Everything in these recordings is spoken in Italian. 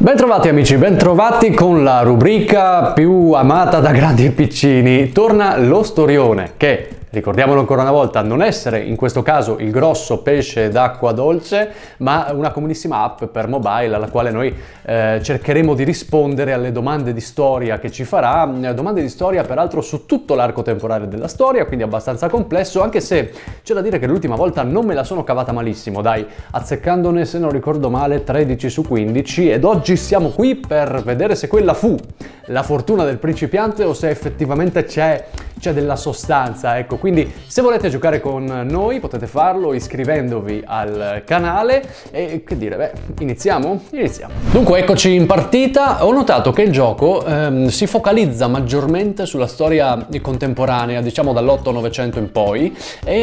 Bentrovati amici, bentrovati con la rubrica più amata da grandi e piccini. Torna lo storione che, ricordiamolo ancora una volta, non essere in questo caso il grosso pesce d'acqua dolce, ma una comunissima app per mobile alla quale noi cercheremo di rispondere alle domande di storia che ci farà, domande di storia peraltro su tutto l'arco temporale della storia, quindi abbastanza complesso, anche se c'è da dire che l'ultima volta non me la sono cavata malissimo, dai, azzeccandone se non ricordo male 13 su 15, ed oggi siamo qui per vedere se quella fu la fortuna del principiante o se effettivamente c'è della sostanza, ecco. Quindi se volete giocare con noi potete farlo iscrivendovi al canale e che dire, iniziamo? Iniziamo. Dunque eccoci in partita. Ho notato che il gioco si focalizza maggiormente sulla storia contemporanea, diciamo dall'8-900 in poi,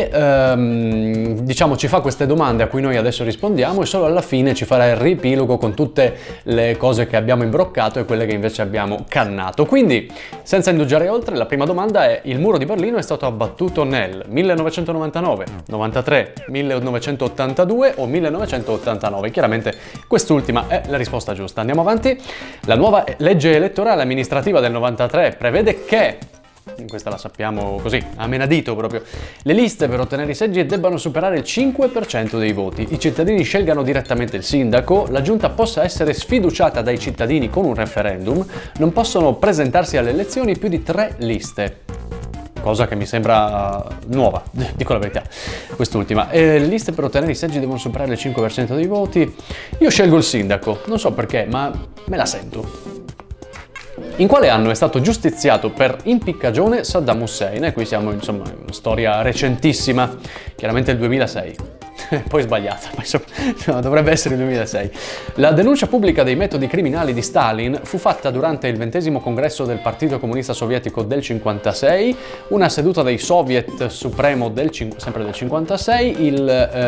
e diciamo ci fa queste domande a cui noi adesso rispondiamo e solo alla fine ci farà il riepilogo con tutte le cose che abbiamo imbroccato e quelle che invece abbiamo cannato. Quindi senza indugiare oltre, la prima domanda è: il muro di Berlino è stato abbattuto nel 1999, 93, 1982 o 1989? Chiaramente quest'ultima è la risposta giusta. Andiamo avanti. La nuova legge elettorale amministrativa del 93 prevede che, questa la sappiamo così, a menadito proprio, le liste per ottenere i seggi debbano superare il 5% dei voti, i cittadini scelgano direttamente il sindaco, la giunta possa essere sfiduciata dai cittadini con un referendum, non possono presentarsi alle elezioni più di 3 liste. Cosa che mi sembra nuova, dico la verità, quest'ultima. Le liste per ottenere i seggi devono superare il 5% dei voti. Io scelgo il sindaco, non so perché, ma me la sento. In quale anno è stato giustiziato per impiccagione Saddam Hussein? E qui siamo, insomma, in una storia recentissima, chiaramente il 2006. Poi sbagliata, no, dovrebbe essere il 2006. La denuncia pubblica dei metodi criminali di Stalin fu fatta durante il 20° congresso del Partito Comunista Sovietico del 56, una seduta dei Soviet Supremo sempre del 56, il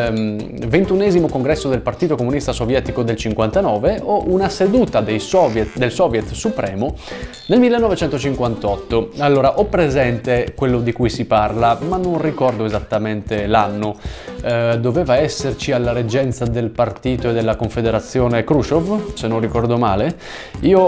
21° congresso del Partito Comunista Sovietico del 59 o una seduta del Soviet Supremo nel 1958. Allora, ho presente quello di cui si parla, ma non ricordo esattamente l'anno. Doveva esserci alla reggenza del partito e della confederazione Khrushchev, se non ricordo male. Io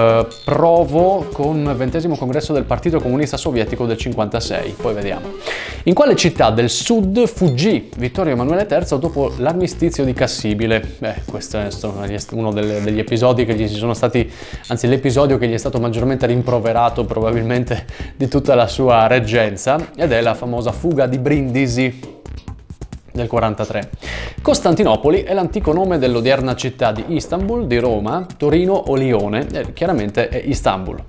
provo con il 20° congresso del Partito Comunista Sovietico del 56, poi vediamo. In quale città del sud fuggì Vittorio Emanuele III dopo l'armistizio di Cassibile? Questo è uno degli episodi che gli sono stati, anzi l'episodio che gli è stato maggiormente rimproverato probabilmente di tutta la sua reggenza, ed è la famosa fuga di Brindisi del 43. Costantinopoli è l'antico nome dell'odierna città di Istanbul, di Roma, Torino o Lione, chiaramente è Istanbul.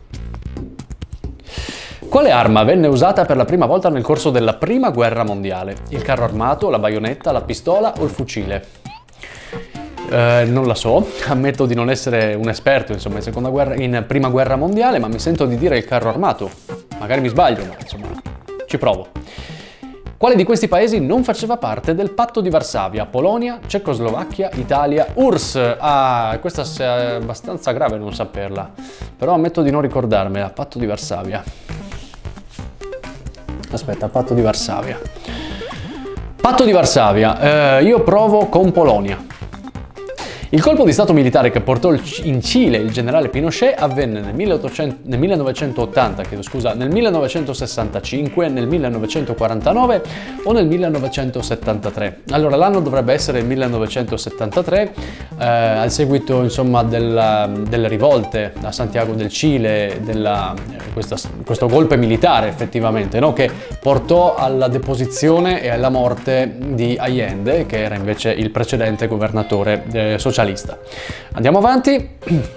Quale arma venne usata per la prima volta nel corso della Prima Guerra Mondiale? Il carro armato, la baionetta, la pistola o il fucile? Non la so, ammetto di non essere un esperto insomma in Prima Guerra Mondiale, ma mi sento di dire il carro armato. Magari mi sbaglio, ma insomma ci provo. Quale di questi paesi non faceva parte del Patto di Varsavia? Polonia, Cecoslovacchia, Italia, URSS. Ah, questa è abbastanza grave non saperla, però ammetto di non ricordarmela. Patto di Varsavia. Aspetta, Patto di Varsavia. Patto di Varsavia. Io provo con Polonia. Il colpo di stato militare che portò in Cile il generale Pinochet avvenne nel 1980, nel 1965, nel 1949 o nel 1973. Allora l'anno dovrebbe essere il 1973, al seguito insomma delle rivolte a Santiago del Cile, questo golpe militare effettivamente, no? Che portò alla deposizione e alla morte di Allende, che era invece il precedente governatore socialista. Andiamo avanti.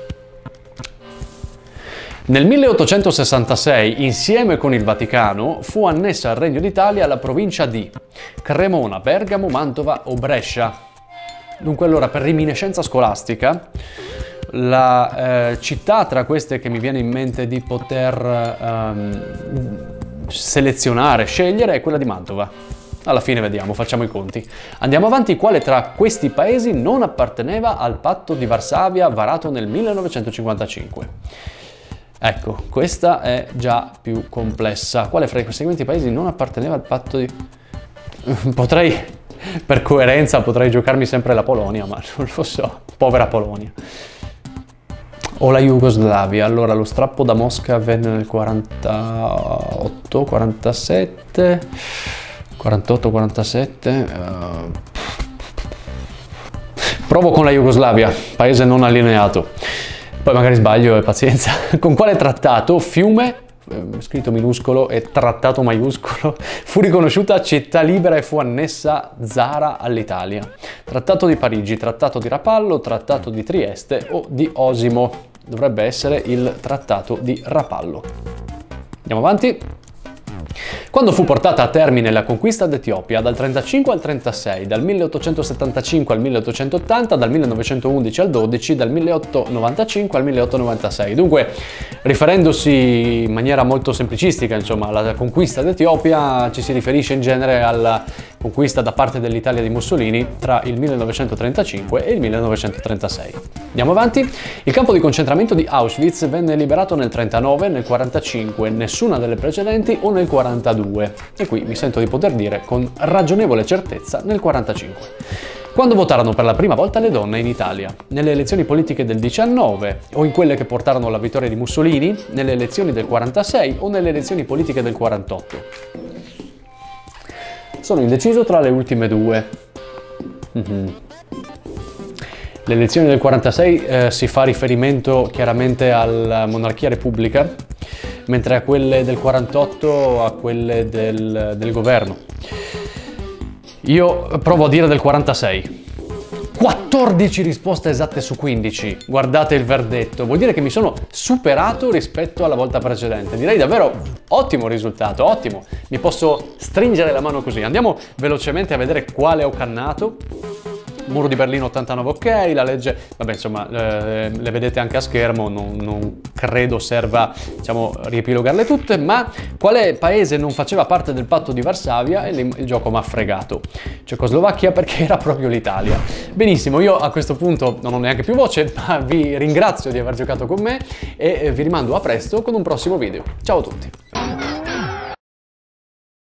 Nel 1866, insieme con il Vaticano, fu annessa al Regno d'Italia la provincia di Cremona, Bergamo, Mantova o Brescia. Dunque allora, per reminiscenza scolastica, la città tra queste che mi viene in mente di poter selezionare, scegliere, è quella di Mantova. Alla fine vediamo, facciamo i conti. Andiamo avanti. Quale tra questi paesi non apparteneva al Patto di Varsavia varato nel 1955? Ecco, questa è già più complessa. Quale fra i seguenti paesi non apparteneva al Patto di... Potrei, per coerenza, potrei giocarmi sempre la Polonia, ma non lo so. Povera Polonia. o la Jugoslavia. Allora, lo strappo da Mosca avvenne nel 48, 47, 48, 47. Provo con la Jugoslavia, paese non allineato. Poi magari sbaglio e pazienza. Con quale trattato Fiume, scritto minuscolo e trattato maiuscolo, fu riconosciuta città libera e fu annessa Zara all'Italia? Trattato di Parigi, trattato di Rapallo, trattato di Trieste o di Osimo? Dovrebbe essere il trattato di Rapallo. Andiamo avanti. Quando fu portata a termine la conquista d'Etiopia? Dal 35 al 36, dal 1875 al 1880, dal 1911 al 12, dal 1895 al 1896. Dunque, riferendosi in maniera molto semplicistica, insomma, alla conquista d'Etiopia, ci si riferisce in genere alla conquista da parte dell'Italia di Mussolini tra il 1935 e il 1936. Andiamo avanti. Il campo di concentramento di Auschwitz venne liberato nel 39, nel 45, nessuna delle precedenti o nel 42. E qui mi sento di poter dire con ragionevole certezza nel 45. Quando votarono per la prima volta le donne in Italia? Nelle elezioni politiche del 19 o in quelle che portarono alla vittoria di Mussolini, nelle elezioni del 46 o nelle elezioni politiche del 48? Sono indeciso tra le ultime due. Le elezioni del 46 si fa riferimento chiaramente alla monarchia repubblica, mentre a quelle del 48 a quelle del governo. Io provo a dire del 46. 14 risposte esatte su 15. Guardate il verdetto. Vuol dire che mi sono superato rispetto alla volta precedente. Direi davvero ottimo risultato, ottimo. Mi posso stringere la mano così. Andiamo velocemente a vedere quale ho cannato. Muro di Berlino 89 ok, la legge, vabbè insomma le vedete anche a schermo, non credo serva diciamo riepilogarle tutte, ma quale paese non faceva parte del patto di Varsavia? E il gioco mi ha fregato. Cecoslovacchia, perché era proprio l'Italia. Benissimo, io a questo punto non ho neanche più voce, ma vi ringrazio di aver giocato con me e vi rimando a presto con un prossimo video. Ciao a tutti!